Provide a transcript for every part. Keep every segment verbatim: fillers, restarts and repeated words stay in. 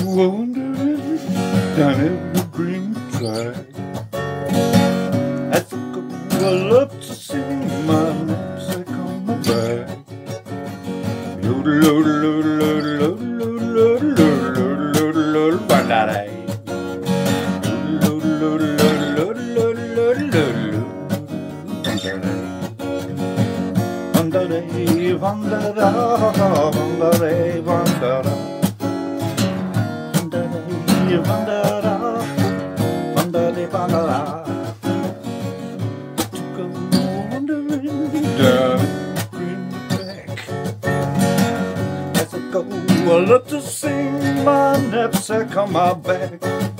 wandering down every green track. As I go, I love to sing my knapsack on my back. Yodel, yodel, yodel, yodel, yodel, yodel, yodel, yodel, yodel, ba-da-da. Yodel, yodel, yodel, yodel, yodel, yodel, yodel, ba-da-da. Vandada, vandada, vandada, vandada, vandada, vandada. To go wandering down green track. As I go, I love to sing my knapsack on my back.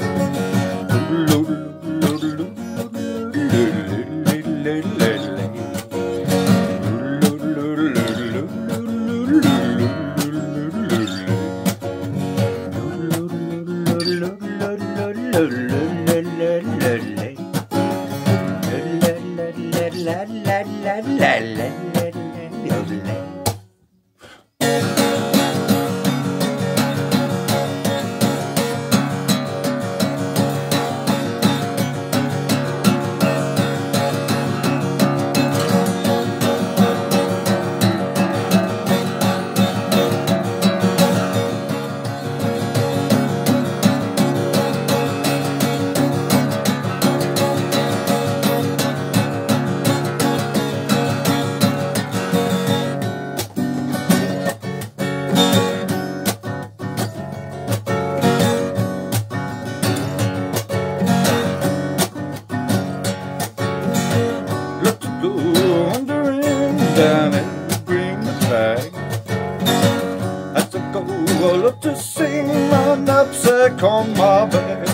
Down and bring the flag. As I go, I love to sing my knapsack on my back.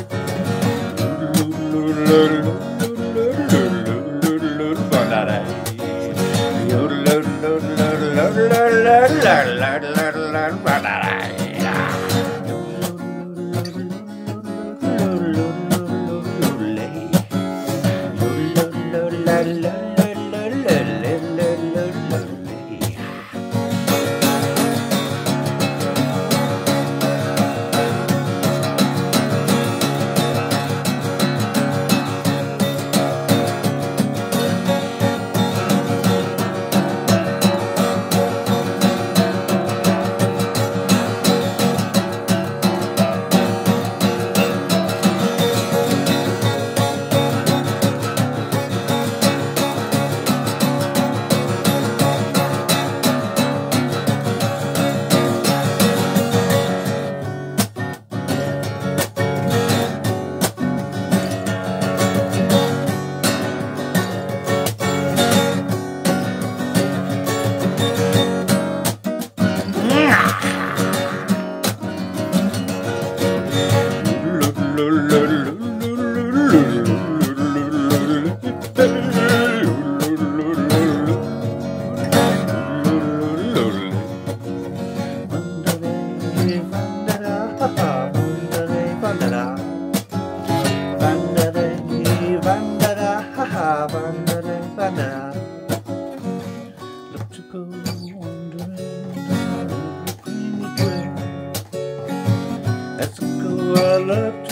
Love to go wandering down the green track. As I go, I love to